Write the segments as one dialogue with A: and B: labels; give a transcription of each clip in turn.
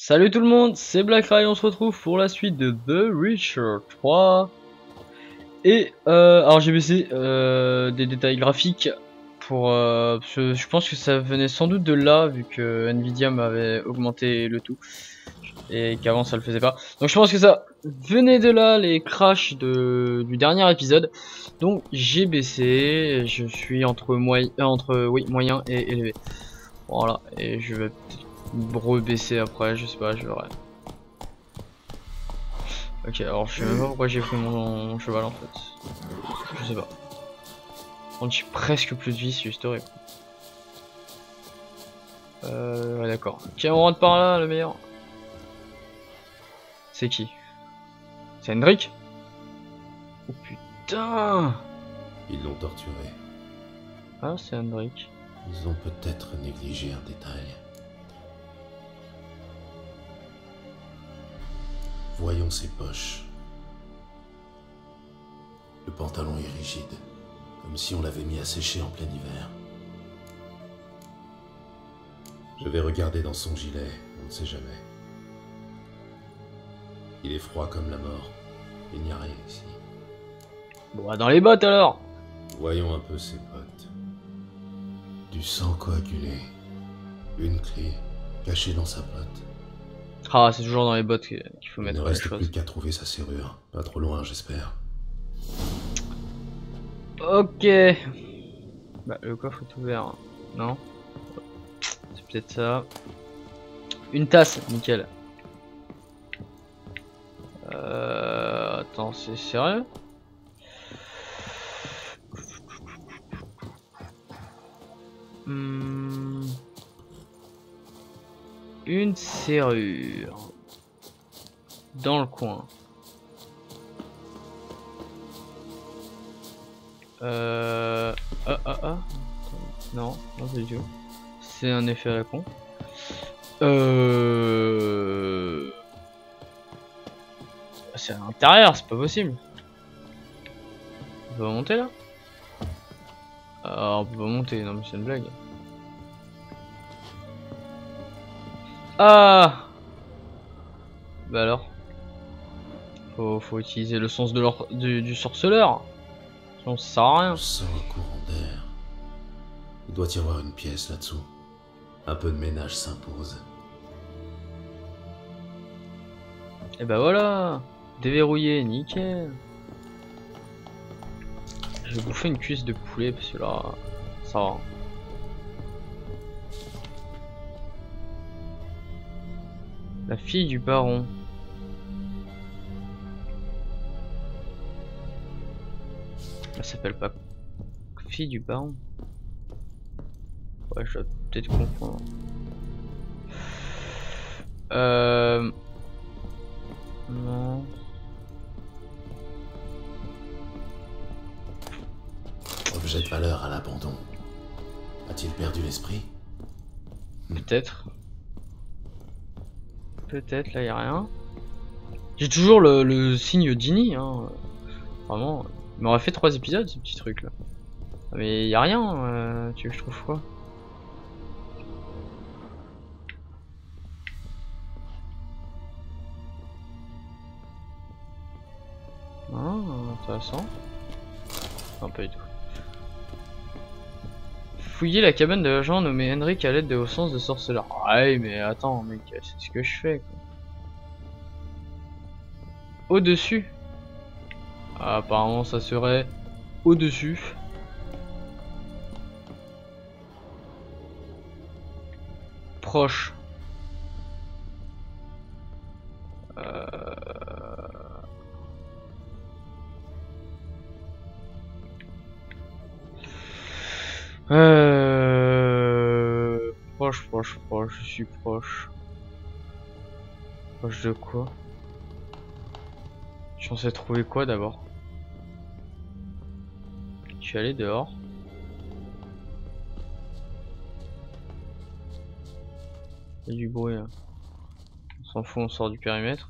A: Salut tout le monde, c'est Blackray, on se retrouve pour la suite de The Witcher 3. Et alors j'ai baissé des détails graphiques pour je pense que ça venait sans doute de là vu que Nvidia m'avait augmenté le tout et qu'avant ça le faisait pas. Donc je pense que ça venait de là, les crashs du dernier épisode. Donc j'ai baissé, je suis entre moyen et élevé. Voilà, et je vais peut-être rebaisser après, je sais pas, je verrai. Ok, alors je sais même pas pourquoi j'ai pris mon cheval en fait. Je sais pas. On j'ai presque plus de vie, c'est historique. Ouais, d'accord. Ok, on rentre par là, le meilleur. C'est qui? C'est Hendrik? Oh putain!
B: Ils l'ont torturé.
A: Ah, c'est Hendrik.
B: Ils ont peut-être négligé un détail. Voyons ses poches. Le pantalon est rigide, comme si on l'avait mis à sécher en plein hiver. Je vais regarder dans son gilet, on ne sait jamais. Il est froid comme la mort. Il n'y a rien ici.
A: Bon, bah, dans les bottes alors!
B: Voyons un peu ses bottes. Du sang coagulé. Une clé cachée dans sa botte.
A: Ah, c'est toujours dans les bottes qu'il faut
B: Il
A: mettre
B: ne
A: les
B: reste
A: choses.
B: plus qu'à trouver sa serrure. Pas trop loin, j'espère.
A: Ok. Bah, le coffre est ouvert. Non? C'est peut-être ça. Une tasse, nickel. Attends, c'est sérieux? Une serrure. Dans le coin. Non, non c'est du tout. C'est un effet à la con. C'est à l'intérieur, c'est pas possible. On peut monter là? On peut pas monter, non mais c'est une blague. Ah! Bah alors? Faut utiliser le sens de du sorceleur. Sinon ça sert à rien.
B: Je sens un courant d'air. Il doit y avoir une pièce là-dessous. Un peu de ménage s'impose.
A: Et bah voilà! Déverrouillé, nickel! Je vais bouffer une cuisse de poulet parce que là, ça va. La fille du baron. Elle s'appelle pas fille du baron. Ouais, je dois peut-être confondre. Non.
B: Objet de valeur à l'abandon. A-t-il perdu l'esprit?
A: Peut-être. Peut-être, là y a rien. J'ai toujours le signe Dini, hein. Vraiment. Il m'aurait fait 3 épisodes ce petit truc là. Mais y a rien, tu veux que je trouve quoi? Ah, intéressant. Non, pas du tout. Fouiller la cabane de l'agent nommé Hendrik à l'aide de vos sens de sorceleur. Ouais, mais attends, mec, c'est ce que je fais quoi. Au-dessus. Ah, apparemment, ça serait au-dessus. Proche. Proche, je suis proche. Proche de quoi? Je suis censé trouver quoi d'abord? Je suis allé dehors. Il y a du bruit là. On s'en fout, on sort du périmètre.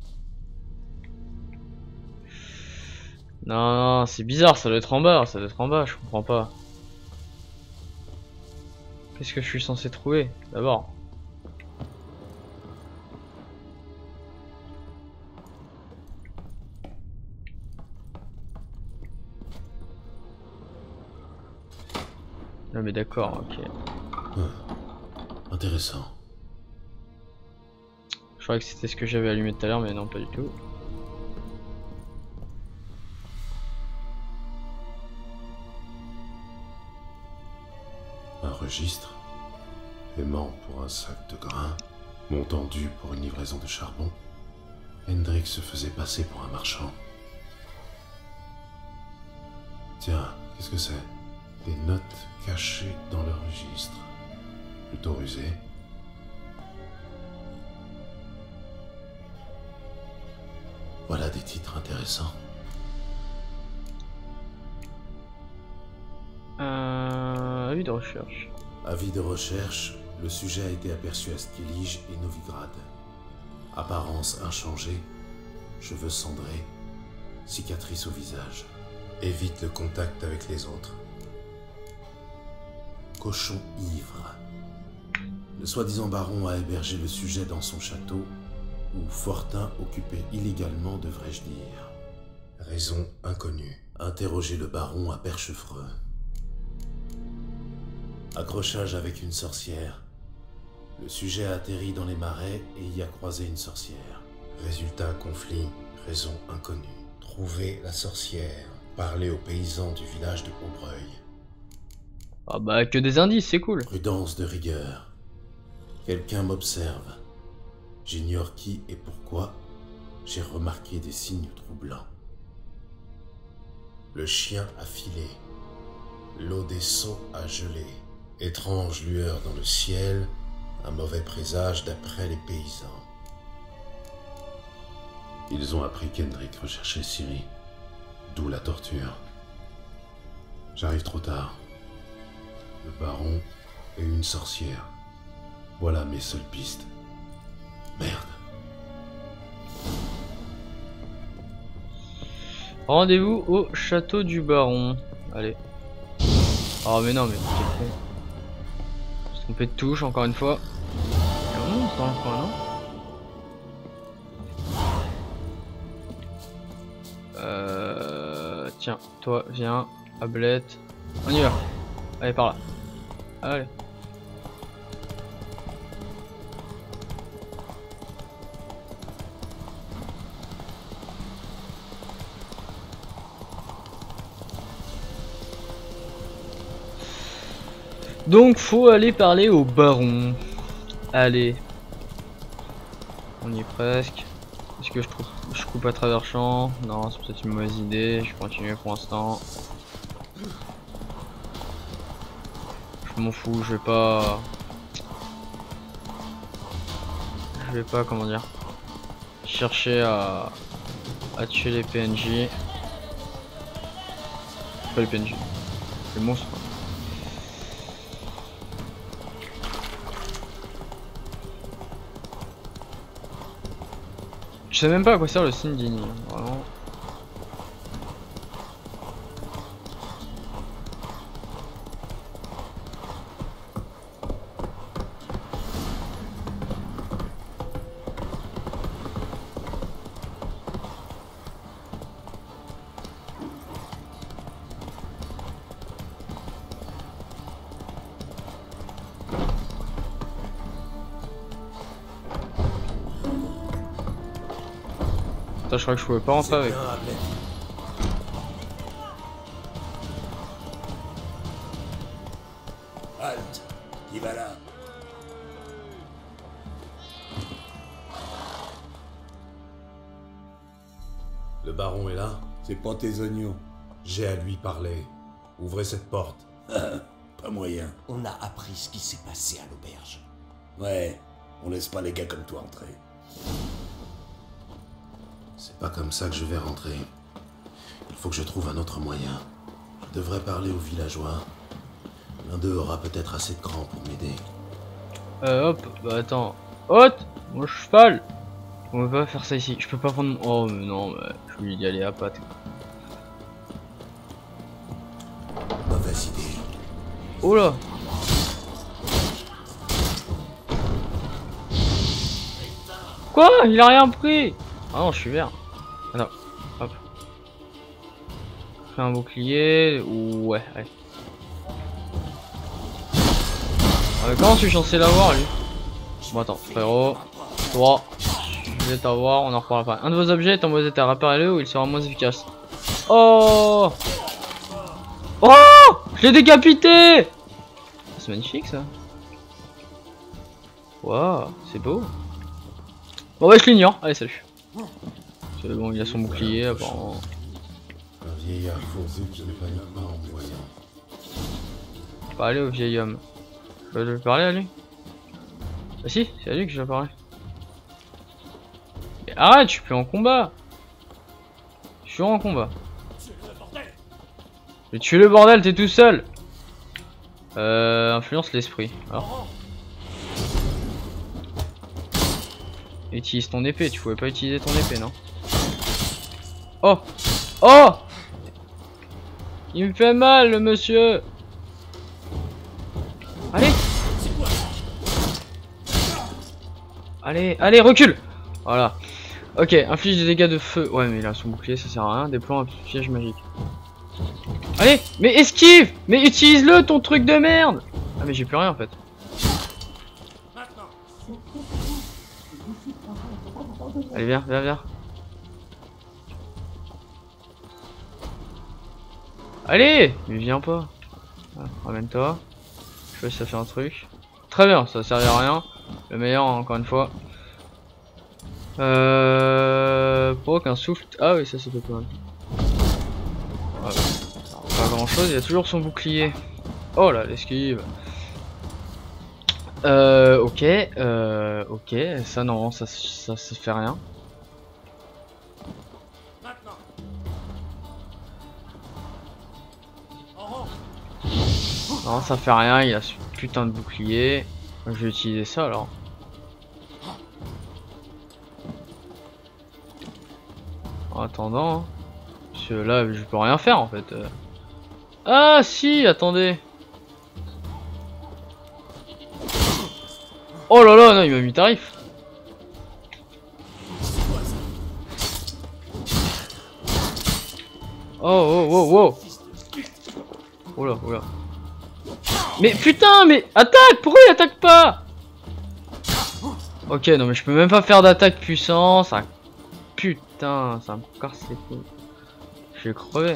A: Non, c'est bizarre, ça doit être en bas, ça doit être en bas, je comprends pas. Qu'est-ce que je suis censé trouver d'abord? Non mais d'accord, ok.
B: Intéressant.
A: Je croyais que c'était ce que j'avais allumé tout à l'heure, mais non, pas du tout.
B: Un registre. Paiement pour un sac de grains. Montant dû pour une livraison de charbon. Hendrik se faisait passer pour un marchand. Tiens, qu'est-ce que c'est? Des notes cachées dans le registre. Plutôt rusé. Voilà des titres intéressants.
A: Avis de recherche.
B: Avis de recherche, le sujet a été aperçu à Skellige et Novigrad. Apparence inchangée, cheveux cendrés, cicatrices au visage. Évite le contact avec les autres. Cochon ivre. Le soi-disant baron a hébergé le sujet dans son château, où Fortin occupait illégalement, devrais-je dire. Raison inconnue. Interroger le baron à Perchefreux. Accrochage avec une sorcière. Le sujet a atterri dans les marais et y a croisé une sorcière. Résultat conflit, raison inconnue. Trouver la sorcière. Parler aux paysans du village de Aubreuil.
A: Ah bah que des indices, c'est cool.
B: Prudence de rigueur. Quelqu'un m'observe. J'ignore qui et pourquoi. J'ai remarqué des signes troublants. Le chien a filé. L'eau des seaux a gelé. Étrange lueur dans le ciel. Un mauvais présage d'après les paysans. Ils ont appris qu'Hendrik recherchait Ciri. D'où la torture. J'arrive trop tard. Le baron et une sorcière. Voilà mes seules pistes. Merde.
A: Rendez-vous au château du baron. Allez. Oh mais non mais quel con. Je me suis trompé de touche encore une fois. Il y a un monstre dans le coin, non? Tiens, toi viens, Ablette. On y va. Allez par là. Allez. Donc faut aller parler au baron. Allez. On y est presque. Est-ce que je coupe à travers champ? Non, c'est peut-être une mauvaise idée. Je vais continuer pour l'instant. Je m'en fous, je vais pas, comment dire, chercher à tuer les PNJ. Pas les PNJ, les monstres. Je sais même pas à quoi sert le signe digne, vraiment. Putain, je crois que je pouvais pas rentrer avec.
C: Halte, qui va là?
B: Le baron est là?
C: C'est pas tes oignons.
B: J'ai à lui parler. Ouvrez cette porte.
C: Pas moyen.
D: On a appris ce qui s'est passé à l'auberge.
C: Ouais, on laisse pas les gars comme toi entrer.
B: C'est pas comme ça que je vais rentrer. Il faut que je trouve un autre moyen. Je devrais parler aux villageois. L'un d'eux aura peut-être assez de cran pour m'aider.
A: Hop, bah attends. Haute, mon cheval. On va pas faire ça ici. Je peux pas prendre mon... Oh mais non, mais je vais y aller à pattes.
C: Mauvaise idée.
A: Oh là. Quoi? Il a rien pris. Ah non, je suis vert. Attends, hop. Fais un bouclier. Ouais, allez. Comment je suis censé l'avoir lui? Bon attends, frérot. Toi, je vais t'avoir, on en reparle après. Un de vos objets est en mauvais état, réparez-le ou il sera moins efficace. Oh! Oh! Je l'ai décapité! C'est magnifique ça. Waouh, c'est beau. Bon ouais, je l'ignore. Allez, salut. C'est bon, il a son bouclier apparemment.
B: Un vieillard fourbu qui ne panique pas en me voyant.
A: Parler au vieil homme. Je vais lui parler à lui. Ah si, c'est à lui que je vais parler. Mais arrête, je suis plus en combat. Je suis en combat. Mais tu es le bordel, t'es tout seul. Influence l'esprit. Alors. Utilise ton épée, tu pouvais pas utiliser ton épée, non? Oh! Oh! Il me fait mal, le monsieur! Allez! Allez, allez, recule! Voilà. Ok, inflige des dégâts de feu. Ouais, mais il a son bouclier, ça sert à rien. Déploie un piège magique. Allez! Mais esquive! Mais utilise-le, ton truc de merde! Ah, mais j'ai plus rien en fait. Allez, viens, viens, viens. Allez! Mais viens pas. Ah, ramène-toi. Je sais si ça fait un truc. Très bien, ça servait à rien. Le meilleur, encore une fois. Provoque un souffle. Ah oui, ça fait pas mal. Ouais. Pas grand chose, il a toujours son bouclier. Oh là, l'esquive. Ok, ok, ça non, ça fait rien. Non, ça fait rien, il a ce putain de bouclier. Je vais utiliser ça alors. En attendant, parce que là je peux rien faire en fait. Ah si, attendez. Oh là là, non, il m'a mis tarif. Oh oh oh oh. Oh là, oh là. Mais putain, mais attaque! Pourquoi il attaque pas? Ok, non mais je peux même pas faire d'attaque puissance. Ah, putain, ça me casse les couilles. Je vais crever.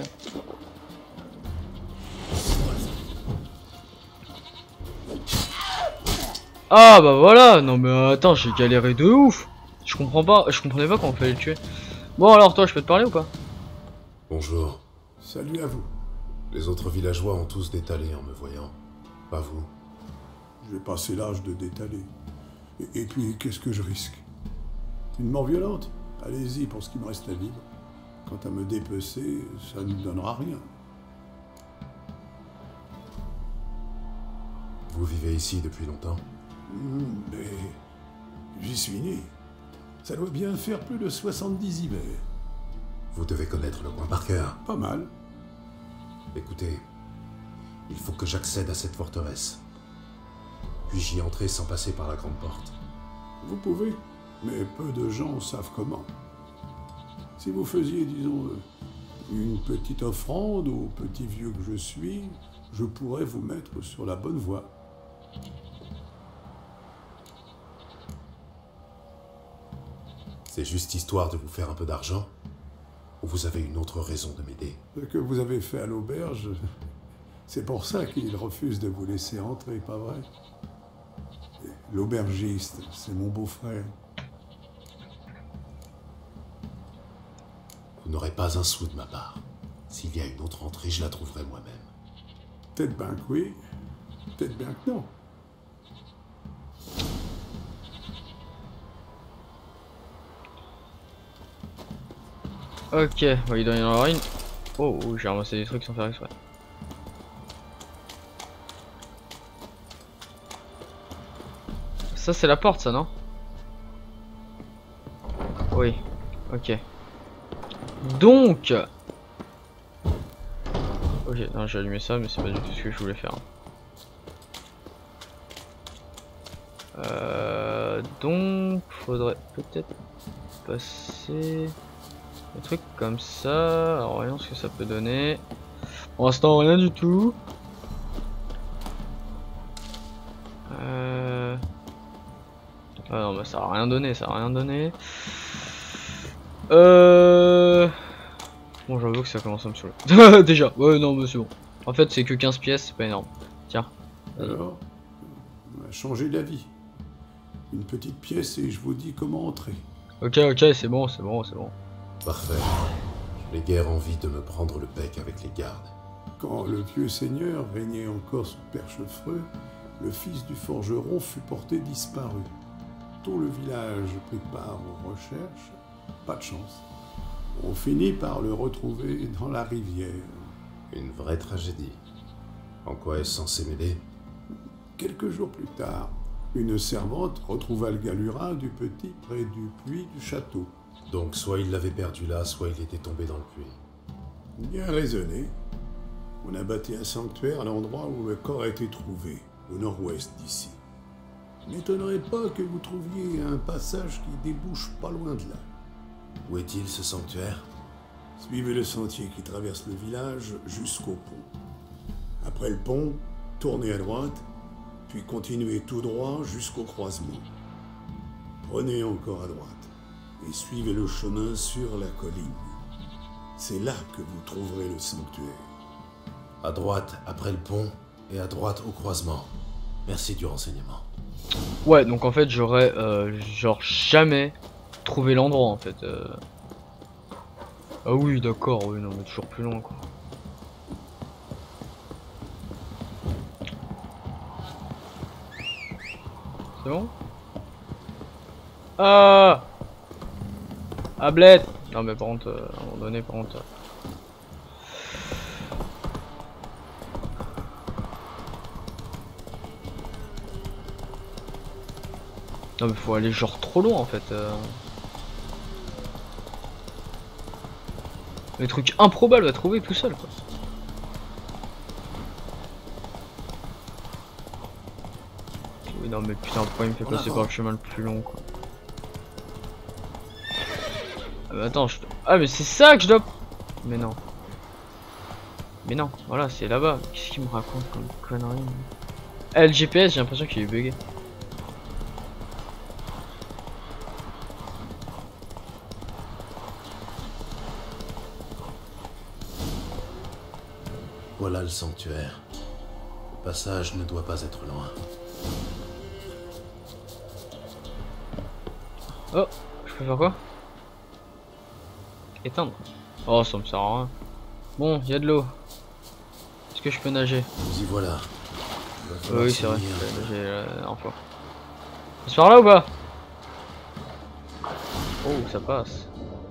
A: Ah bah voilà, non mais attends, j'ai galéré de ouf. Je comprends pas, je comprenais pas comment fallait le tuer. Bon alors toi, je peux te parler ou pas?
B: Bonjour.
C: Salut à vous.
B: Les autres villageois ont tous détalé en me voyant. Pas vous.
C: J'ai passé l'âge de détaler. Et puis, qu'est-ce que je risque? Une mort violente? Allez-y pour ce qui me reste à vivre. Quant à me dépecer, ça ne donnera rien.
B: Vous vivez ici depuis longtemps?
C: Mais j'y suis né. Ça doit bien faire plus de 70 hivers.
B: Vous devez connaître le coin par cœur.
C: Pas mal.
B: Écoutez, il faut que j'accède à cette forteresse. Puis-je y entrer sans passer par la grande porte?
C: Vous pouvez, mais peu de gens savent comment. Si vous faisiez, disons, une petite offrande au petit vieux que je suis, je pourrais vous mettre sur la bonne voie.
B: C'est juste histoire de vous faire un peu d'argent? Ou vous avez une autre raison de m'aider?
C: Ce que vous avez fait à l'auberge, c'est pour ça qu'il refuse de vous laisser entrer, pas vrai? L'aubergiste, c'est mon beau-frère.
B: Vous n'aurez pas un sou de ma part. S'il y a une autre entrée, je la trouverai moi-même.
C: Peut-être bien que oui, peut-être bien que non.
A: Ok, bon, il doit y en avoir une. Oh, oh j'ai ramassé des trucs sans faire exprès. Ça c'est la porte ça, non? Oui, ok. Donc... Ok, non j'ai allumé ça mais c'est pas du tout ce que je voulais faire. Donc faudrait peut-être passer des trucs comme ça. Alors voyons ce que ça peut donner. Pour l'instant rien du tout. Ah non, bah ça a rien donné, ça a rien donné. Bon, j'avoue que ça commence à me saouler. Déjà, ouais, non, mais c'est bon. En fait, c'est que 15 pièces, c'est pas énorme. Tiens.
C: Alors, on a changé d'avis. Une petite pièce et je vous dis comment entrer.
A: Ok, c'est bon, c'est bon, c'est bon.
B: Parfait. Je n'ai guère envie de me prendre le bec avec les gardes.
C: Quand le vieux seigneur régnait encore sous Perchefreux, le fils du forgeron fut porté disparu. Tout le village prit part aux recherches, pas de chance. On finit par le retrouver dans la rivière.
B: Une vraie tragédie. En quoi est-ce censé m'aider?
C: Quelques jours plus tard, une servante retrouva le galurin du petit près du puits du château.
B: Donc soit il l'avait perdu là, soit il était tombé dans le puits.
C: Bien raisonné. On a bâti un sanctuaire à l'endroit où le corps a été trouvé, au nord-ouest d'ici. M'étonnerait pas que vous trouviez un passage qui débouche pas loin de là.
B: Où est-il ce sanctuaire?
C: Suivez le sentier qui traverse le village jusqu'au pont. Après le pont, tournez à droite, puis continuez tout droit jusqu'au croisement. Prenez encore à droite et suivez le chemin sur la colline. C'est là que vous trouverez le sanctuaire.
B: À droite, après le pont, et à droite au croisement. Merci du renseignement.
A: Ouais, donc en fait, j'aurais genre jamais trouvé l'endroit en fait. Ah oui, d'accord, oui, non, mais toujours plus long quoi. C'est bon? Ah! Ah, bled! Non, mais par contre, à un moment donné, par contre. Non, mais faut aller genre trop loin en fait. Les trucs improbables à trouver tout seul quoi. Oui, non, mais putain, pourquoi il me fait passer par le chemin le plus long quoi? Ah, mais attends, ah, mais c'est ça que je dois. Mais non. Mais non, voilà, c'est là-bas. Qu'est-ce qu'il me raconte comme connerie? Ah, le GPS, j'ai l'impression qu'il est bugué.
B: Voilà le sanctuaire. Le passage ne doit pas être loin.
A: Oh, je peux faire quoi? Éteindre. Oh, ça me sert à rien. Bon, il y a de l'eau. Est-ce que je peux nager?
B: Nous y voilà. Il va falloir
A: Oui, c'est vrai.
B: s'y tenir.
A: J'ai encore. C'est par là ou pas? Oh, ça passe.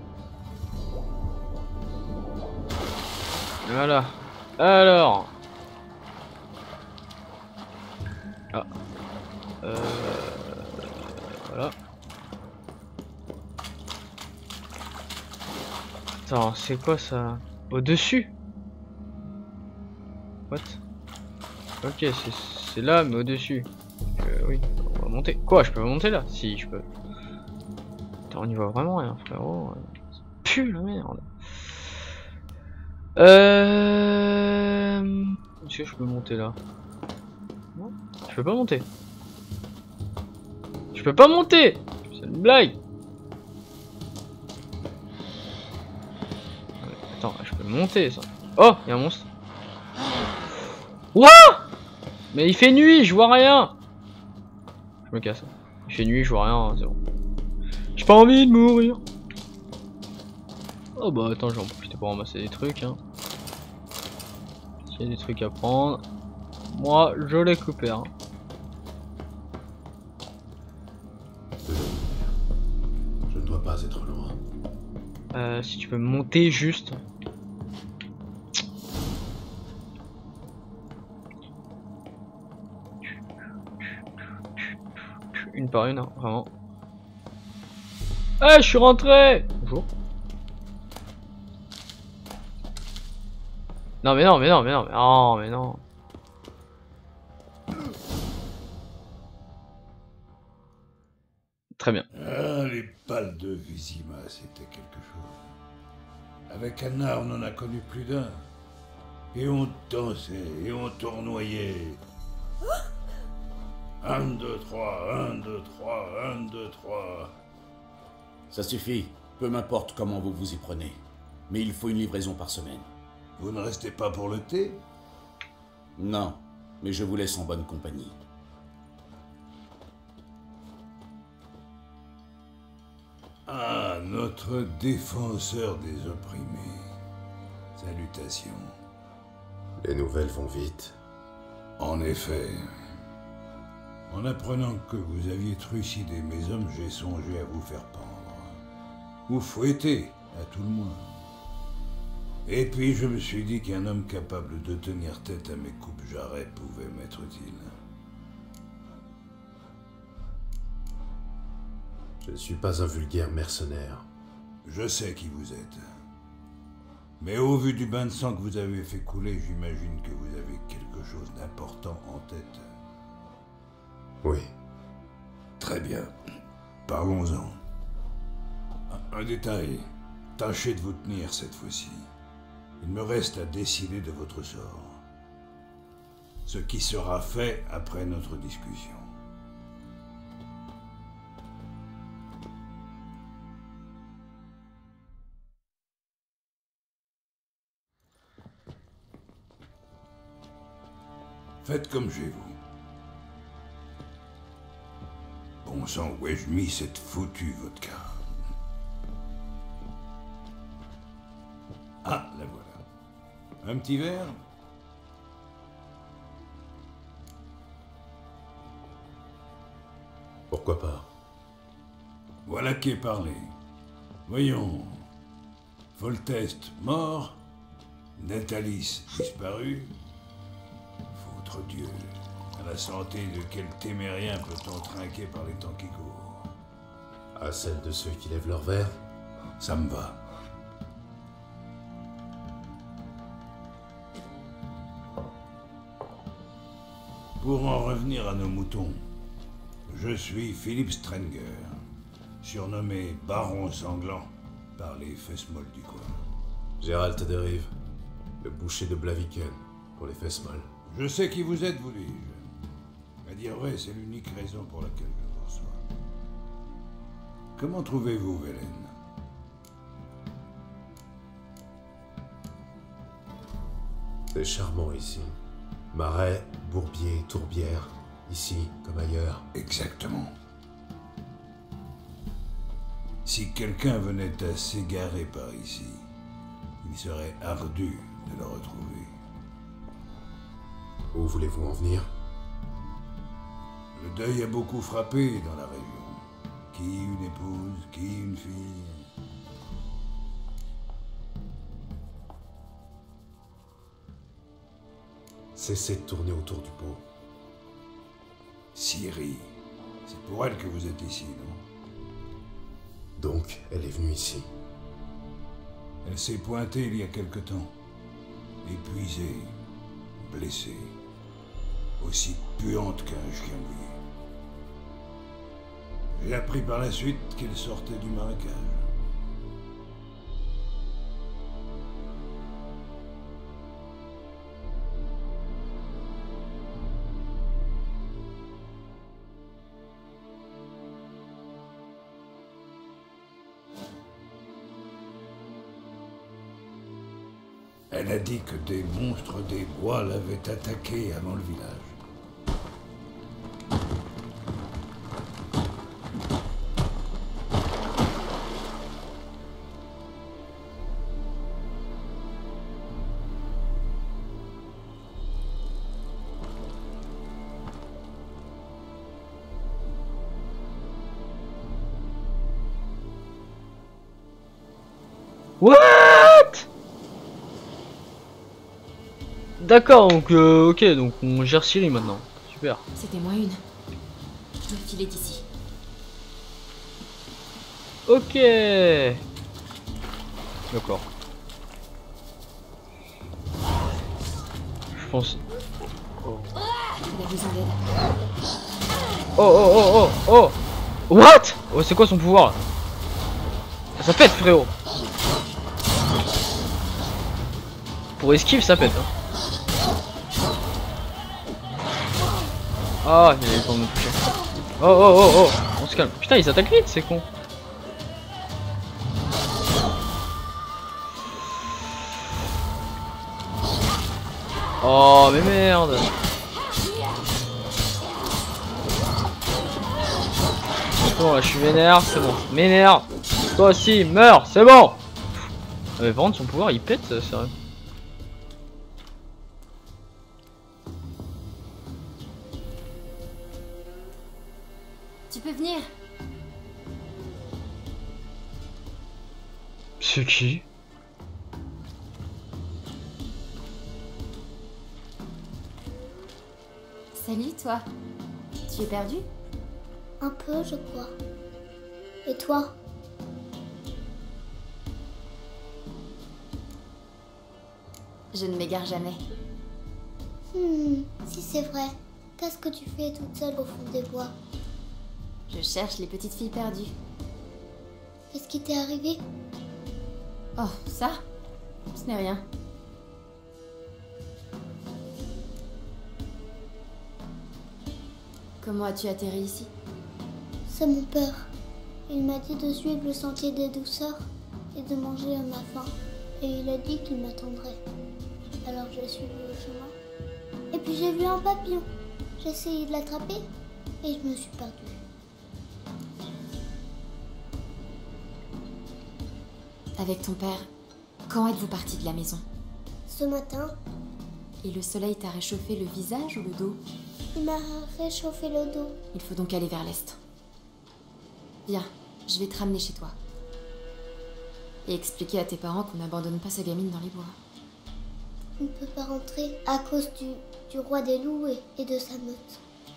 A: Voilà. Alors. Ah. Voilà. Attends, c'est quoi ça? Au-dessus? What? Ok, c'est là, mais au-dessus. Oui, on va monter. Quoi, je peux monter là? Si, je peux. Attends, on y voit vraiment rien, frérot. Ça pue la merde. Est-ce que je peux monter là? Non, je peux pas monter. Je peux pas monter! C'est une blague! Attends, je peux monter ça. Oh, il y a un monstre. What? Mais il fait nuit, je vois rien. Je me casse. Il fait nuit, je vois rien, c'est bon. J'ai pas envie de mourir. Oh bah attends, je vais en profiter pour ramasser des trucs. Hein. S'il y a des trucs à prendre. Moi, je les récupère.
B: Je ne dois pas être loin.
A: Si tu peux monter juste. Une par une, hein, vraiment. Ah, je suis rentré. Bonjour. Non mais non, mais non, mais non, mais non, mais non. Très bien.
C: Ah, les pales de Vizima, c'était quelque chose. Avec Anna, on en a connu plus d'un. Et on dansait, et on tournoyait. 1, 2, 3, 1, 2, 3, 1, 2, 3.
D: Ça suffit. Peu m'importe comment vous vous y prenez. Mais il faut une livraison par semaine.
C: Vous ne restez pas pour le thé?
D: Non, mais je vous laisse en bonne compagnie.
C: Ah, notre défenseur des opprimés. Salutations.
B: Les nouvelles vont vite.
C: En effet. En apprenant que vous aviez trucidé mes hommes, j'ai songé à vous faire pendre. Vous fouetter, à tout le moins. Et puis je me suis dit qu'un homme capable de tenir tête à mes coupes-jarrets pouvait m'être utile.
B: Je ne suis pas un vulgaire mercenaire.
C: Je sais qui vous êtes. Mais au vu du bain de sang que vous avez fait couler, j'imagine que vous avez quelque chose d'important en tête.
B: Oui.
C: Très bien. Parlons-en. Un détail. Tâchez de vous tenir cette fois-ci. Il me reste à décider de votre sort. Ce qui sera fait après notre discussion. Faites comme chez vous. Bon sang, où ai-je mis cette foutue vodka? Ah, la voilà. Un petit verre?
B: Pourquoi pas?
C: Voilà qui est parlé. Voyons. Foltest mort. Natalis disparu. Foutre Dieu. À la santé de quel témérien peut-on trinquer par les temps qui courent?
B: À celle de ceux qui lèvent leur verre?
C: Ça me va. Pour en revenir à nos moutons, je suis Philippe Strenger, surnommé Baron Sanglant par les fesses molles du coin.
B: Gérald de Rive, le boucher de Blaviken, pour les fesses molles.
C: Je sais qui vous êtes, vous dis-je. À dire vrai, c'est l'unique raison pour laquelle je vous reçois. Comment trouvez-vous Velen?
B: C'est charmant ici. Marais, bourbier, tourbière, ici comme ailleurs.
C: Exactement. Si quelqu'un venait à s'égarer par ici, il serait ardu de le retrouver.
B: Où voulez-vous en venir?
C: Le deuil a beaucoup frappé dans la région. Qui une épouse, qui une fille.
B: Cessez de tourner autour du pot.
C: Ciri, c'est pour elle que vous êtes ici, non?
B: Donc, elle est venue ici.
C: Elle s'est pointée il y a quelque temps. Épuisée, blessée. Aussi puante qu'un chien mouillé. J'ai appris par la suite qu'elle sortait du marécage. Elle a dit que des monstres des bois l'avaient attaquée avant le village.
A: What? D'accord, donc ok, donc on gère Ciri maintenant. Super.
E: C'était moi une. Je me filais d'ici.
A: Ok. D'accord. Je pense. Oh.
E: Il a besoin d'aide.
A: Oh. What? Oh, c'est quoi son pouvoir là? Ça pète, frérot. Pour esquive, ça pète. Hein. Ah, il a eu le temps de me toucher. Oh, oh, oh, oh, on se calme. Putain, ils attaquent vite, c'est con. Oh, mais merde. C'est bon, là, je suis vénère, c'est bon. M'énerve. Toi aussi, meurs, c'est bon. Ah, mais par contre, son pouvoir, il pète, sérieux.
E: Tu peux venir.
A: C'est qui?
E: Salut, toi. Tu es perdu?
F: Un peu, je crois. Et toi?
E: Je ne m'égare jamais.
F: Si c'est vrai, qu'est-ce que tu fais toute seule au fond des bois?
E: Je cherche les petites filles perdues.
F: Qu'est-ce qui t'est arrivé?
E: Oh, ça? Ce n'est rien. Comment as-tu atterri ici?
F: C'est mon père. Il m'a dit de suivre le sentier des douceurs et de manger à ma faim. Et il a dit qu'il m'attendrait. Alors j'ai suivi le chemin. Et puis j'ai vu un papillon. J'ai essayé de l'attraper et je me suis perdue.
E: Avec ton père, quand êtes-vous parti de la maison?
F: Ce matin,
E: Et le soleil t'a réchauffé le visage ou le dos?
F: il m'a réchauffé le dos.
E: Il faut donc aller vers l'est. Viens, je vais te ramener chez toi. Et expliquer à tes parents qu'on n'abandonne pas sa gamine dans les bois.
F: On ne peut pas rentrer à cause du roi des loups et de sa meute.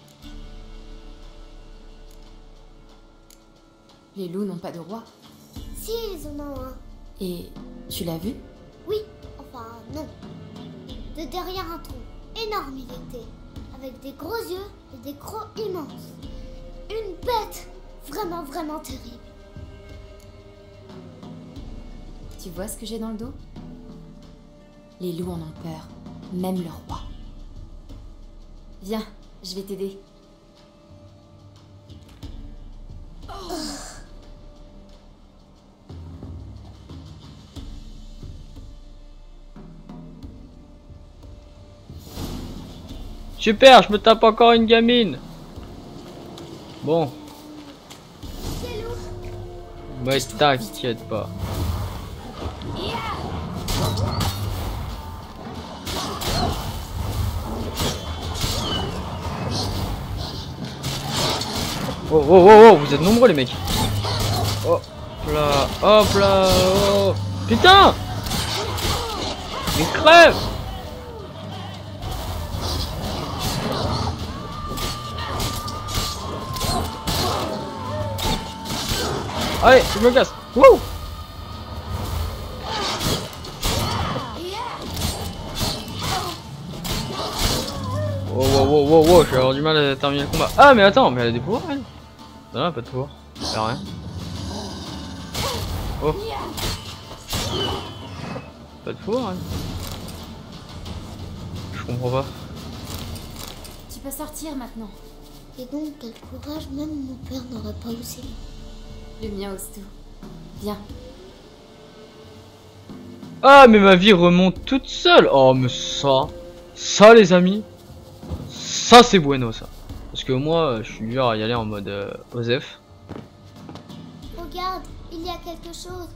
E: Les loups n'ont pas de roi.
F: Si, ils en ont un.
E: Et tu l'as vu?
F: Oui, enfin non. De derrière un tronc énorme il était, avec des gros yeux et des crocs immenses. Une bête vraiment, vraiment terrible.
E: Tu vois ce que j'ai dans le dos? Les loups en ont peur, même le roi. Viens, je vais t'aider.
A: Super, je me tape encore une gamine. Bon. Ouais, t'inquiète pas. Oh, oh, oh, oh, vous êtes nombreux les mecs. Hop là, hop là, oh. Putain. Mais crève. Allez, je me casse. Wouh. Wow, wow, wow, wow, wow, je vais avoir du mal à terminer le combat. Ah, mais attends, mais elle a des pouvoirs, elle? Non, elle a pas de pouvoir. Elle a rien. Oh. Pas de pouvoir, elle. Je comprends pas.
E: Tu peux sortir maintenant.
F: Et donc, quel courage, même mon père n'aurait pas osé.
E: Le mien ose tout. Viens.
A: Ah, mais ma vie remonte toute seule. Oh, mais ça les amis, ça c'est bueno ça. Parce que moi, je suis dur à y aller en mode Osef.
F: Regarde, il y a quelque chose.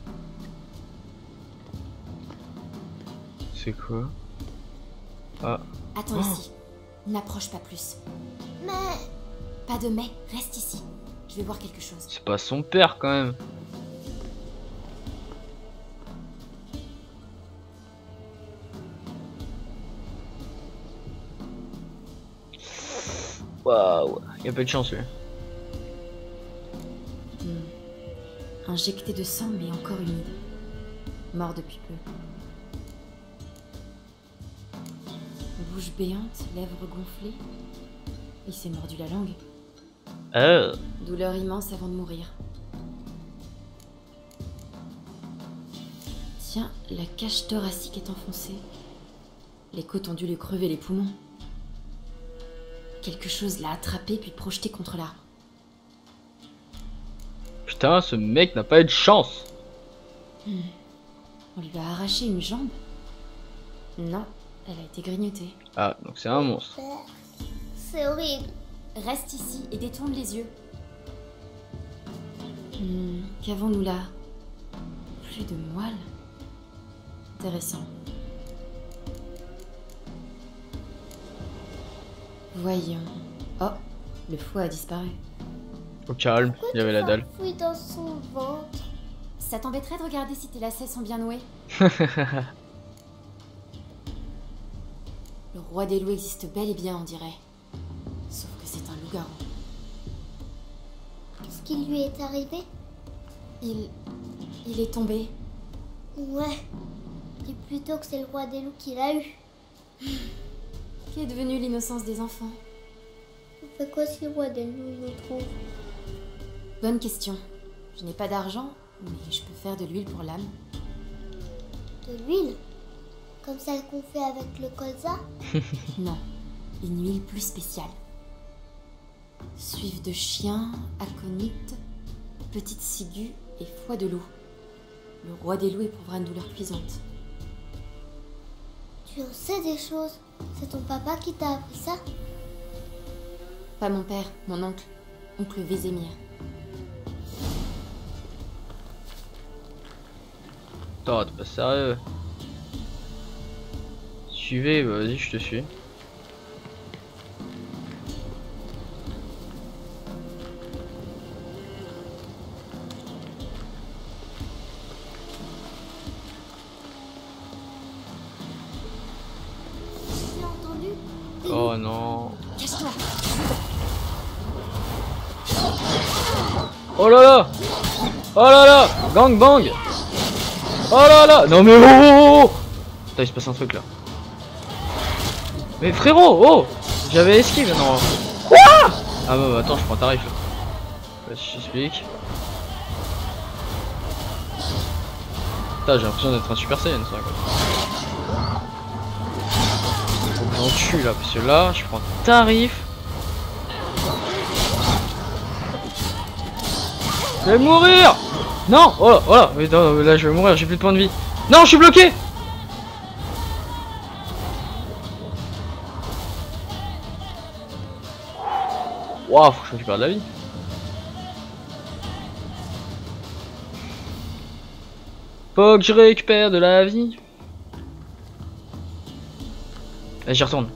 A: C'est quoi? Ah.
E: Attends ici. N'approche pas plus.
F: Mais
E: Pas de mais, reste ici. Je vais voir quelque chose.
A: C'est pas son père quand même. Waouh, y a pas de chance lui.
E: Injecté de sang mais encore humide. Mort depuis peu. Bouche béante, lèvres gonflées. Il s'est mordu la langue. Douleur immense avant de mourir. Tiens, la cage thoracique est enfoncée. Les côtes ont dû lui crever les poumons. Quelque chose l'a attrapé puis projeté contre l'arbre.
A: Putain, ce mec n'a pas eu de chance.
E: On lui a arraché une jambe? Non, elle a été grignotée.
A: Ah, donc c'est un monstre.
F: Père, c'est horrible.
E: Reste ici et détourne les yeux. Qu'avons-nous là? Plus de moelle. Intéressant. Voyons. Oh, le foie a disparu.
A: Au calme, il y avait la dalle.
F: Oui, dans son ventre.
E: Ça t'embêterait de regarder si tes lacets sont bien noués? Le roi des loups existe bel et bien, on dirait. Sauf que c'est un loup-garou.
F: Qu'est-ce qui lui est arrivé?
E: Il est tombé.
F: Ouais. Dis plutôt que c'est le roi des loups qui l'a eu.
E: Qu'est devenue l'innocence des enfants?
F: On fait quoi si le roi des loups nous trouve?
E: Bonne question. Je n'ai pas d'argent, mais je peux faire de l'huile pour l'âme.
F: De l'huile? Comme celle qu'on fait avec le colza?
E: Non, une huile plus spéciale. Suive de chien, aconite, petite ciguë et foie de loup. Le roi des loups éprouvera une douleur cuisante.
F: Tu en sais des choses. C'est ton papa qui t'a appris ça?
E: Pas mon père, mon oncle. Oncle Vézémir.
A: Attends, t'es pas sérieux. Suivez, bah, vas-y, je te suis.
F: Tu l'as entendu?
A: Oh non.
E: Cache-toi!
A: Oh là là. Oh là là. Gangbang. Oh là là. Non mais oh. Putain, il se passe un truc là. Mais frérot, oh. J'avais esquive, non. Quoi? Ah bah attends, je prends tarif là. Vas-y, je t'explique. Putain, j'ai l'impression d'être un Super Saiyan ça quoi. Faut que j'en tue là, parce que là, je prends tarif. Je vais mourir. Non. Oh là, oh là. Mais non, là je vais mourir, j'ai plus de points de vie. Non, je suis bloqué. Waouh, faut que je récupère de la vie. Faut que je récupère de la vie. Allez, j'y retourne.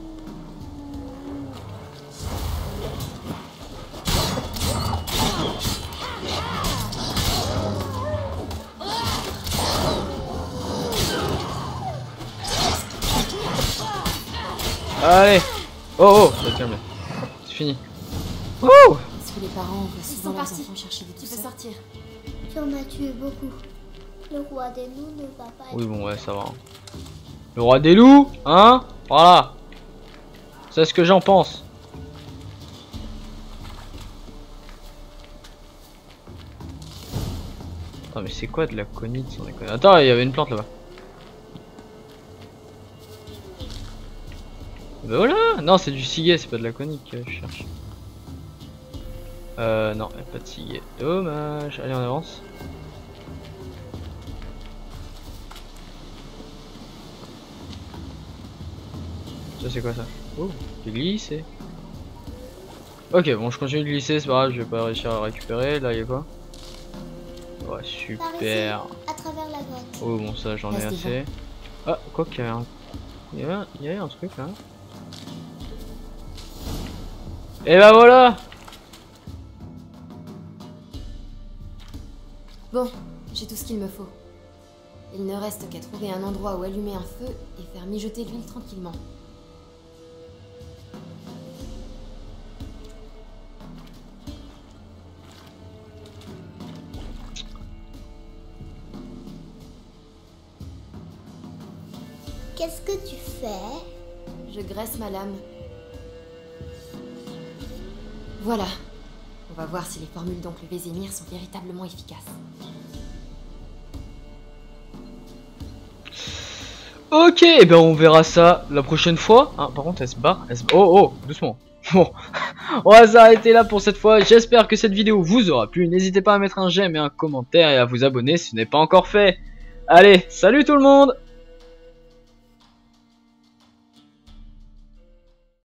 A: Allez. Oh oh, ça va te calmer. C'est fini. Oh.
E: Est-ce que les parents vont souvent leurs partis. enfants chercher des Tu peux douceurs? sortir.
F: Tu en as tué beaucoup. Le roi des loups ne va pas être...
A: Oui bon ouais ça va. Le roi des loups, hein? Voilà. C'est ce que j'en pense. Attends mais c'est quoi de la conite sans déconner? Attends, il y avait une plante là-bas. Bah voilà. Non c'est du ciguet, c'est pas de la conite que je cherche. Non, y a pas de ciguet. Dommage. Allez on avance. Ça c'est quoi ça? Oh, j'ai glissé. Ok, bon, je continue de glisser, c'est pas grave, je vais pas réussir à récupérer. Là, il y a quoi? Ouais,
F: Par
A: super.
F: ici, à travers la grotte.
A: Oh, bon, ça j'en ai
E: Reste
A: assez. Ah, quoi qu'il y a un. Il y a un truc là. Et bah voilà!
E: Bon, j'ai tout ce qu'il me faut. Il ne reste qu'à trouver un endroit où allumer un feu et faire mijoter l'huile tranquillement.
F: Qu'est-ce que tu fais?
E: Je graisse ma lame. Voilà. On va voir si les formules d'oncle Vézémir sont véritablement efficaces.
A: Ok, et ben on verra ça la prochaine fois. Hein, par contre, elle se barre. Oh, oh, doucement. Bon, on va s'arrêter là pour cette fois. J'espère que cette vidéo vous aura plu. N'hésitez pas à mettre un j'aime et un commentaire et à vous abonner si ce n'est pas encore fait. Allez, salut tout le monde!